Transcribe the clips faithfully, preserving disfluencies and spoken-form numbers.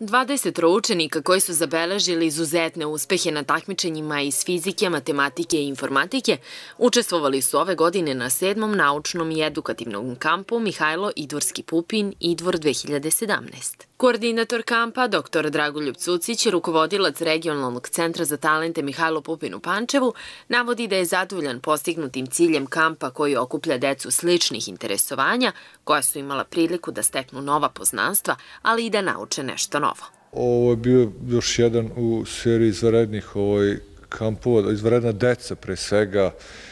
dvadeset učenika koji su zabeležili izuzetne uspehe na takmičenjima iz fizike, matematike i informatike učestvovali su ove godine na sedmom naučnom i edukativnom kampu Mihajlo Idvorski Pupin Idvor dve hiljade sedamnaest. Koordinator kampa, doktor Dragoljub Cucić, rukovodilac Regionalnog centra za talente Mihajlo Pupin u Pančevu, navodi da je zadovoljan postignutim ciljem kampa koji okuplja decu sličnih interesovanja, koja su imala priliku da steknu nova poznanstva, ali i da nauče nešto novo. Ovo je bio još jedan u seriji izvanrednih kampova, izvanredna deca pre svega,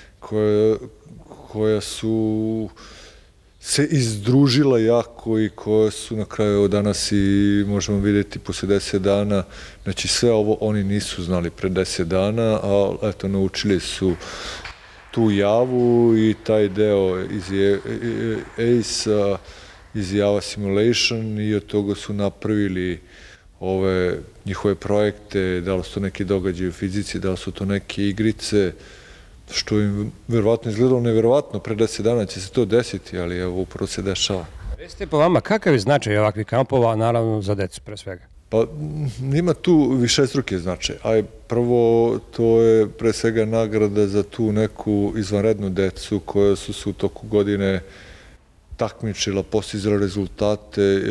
koja su se izdružila jako i koje su na kraju danas i možemo vidjeti posle deset dana, znači sve ovo oni nisu znali pre deset dana, a eto naučili su tu javu i taj deo iz A I S-a, iz Java Simulation, i od toga su napravili ove njihove projekte, da li su to neki događaji u fizici, da li su to neke igrice, što im verovatno izgledalo neverovatno, pre deset dana će se to desiti, ali evo upravo se dešava. Recite po vama, kakav je značaj ovakvih kampova, naravno za decu pre svega? Pa ima tu višestruke značaje, a prvo to je pre svega nagrada za tu neku izvanrednu decu koja su se u toku godine takmičila, postizala rezultate.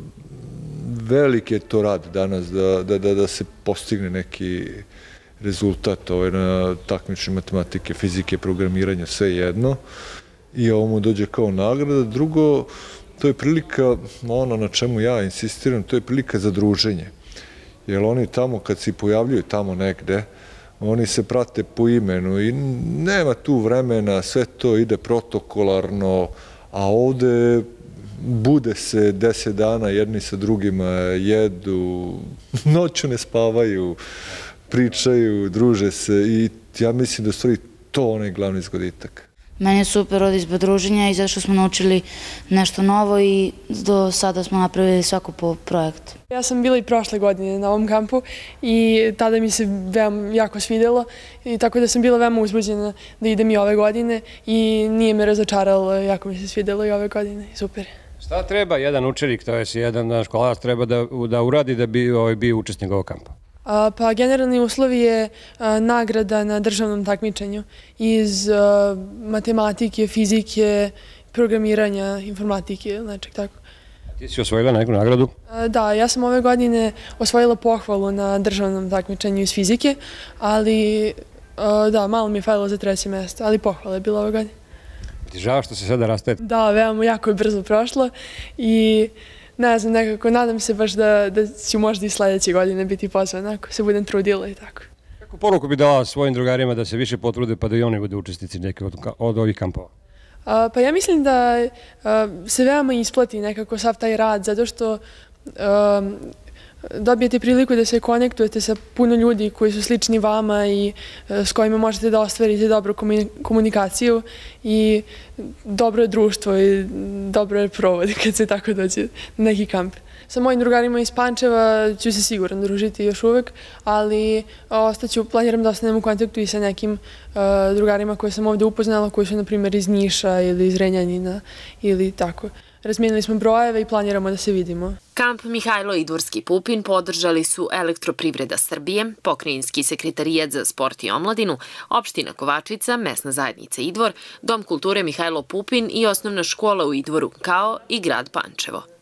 Veliki je to rad danas da se postigne neki rezultat na takmičenju matematike, fizike, programiranja, sve jedno, i ovo mu dođe kao nagrada. Drugo, to je prilika, ono na čemu ja insistiram, to je prilika za druženje. Jer oni tamo, kad se pojavljuju tamo negde, oni se prate po imenu i nema tu vremena, sve to ide protokolarno, a ovde bude se deset dana, jedni sa drugima jedu, noću ne spavaju, pričaju, druže se, i ja mislim da je stvari to onaj glavni zgoditak. Meni je super od izbog druženja i zato što smo naučili nešto novo i do sada smo napravili svako po projektu. Ja sam bila i prošle godine na ovom kampu i tada mi se veoma jako svidjelo, i tako da sam bila veoma uzbuđena da idem i ove godine i nije me razočaralo, jako mi se svidjelo i ove godine, super. Šta treba jedan učenik, to je jedan školarac, treba da uradi da bi bio učesnik ovog kampa? Pa generalni uslov je nagrada na državnom takmičenju iz matematike, fizike, programiranja, informatike, nečeg tako. Ti si osvojila neku nagradu? Da, ja sam ove godine osvojila pohvalu na državnom takmičenju iz fizike, ali da, malo mi je falilo za treće mesto, ali pohvala je bila ove godine. Ti žao što se sada rastajete? Da, veoma jako je brzo prošlo i ne znam, nekako, nadam se baš da ću možda i sledeće godine biti pozvana, ako se budem trudila i tako. Kako poruku bi dala svojim drugarima da se više potrude pa da i oni budu učesnici neke od ovih kampova? Pa ja mislim da se veoma isplati nekako sav taj rad, zato što dobijete priliku da se konektujete sa puno ljudi koji su slični vama i s kojima možete da ostvarite dobru komunikaciju i dobro je društvo i dobro je provod kad se tako dođe na neki kamp. Sa mojim drugarima iz Pančeva ću se sigurno družiti još uvek, ali ostaću, planiram da ostanem u kontaktu i sa nekim drugarima koje sam ovde upoznala, koji su, na primjer, iz Niša ili iz Renjanina ili tako. Razmijenili smo brojeve i planiramo da se vidimo. Kamp Mihajlo Idvorski Pupin podržali su Elektroprivreda Srbije, Pokrajinski sekretarijat za sport i omladinu, opština Kovačica, mesna zajednica Idvor, Dom kulture Mihajlo Pupin i osnovna škola u Idvoru, kao i grad Pančevo.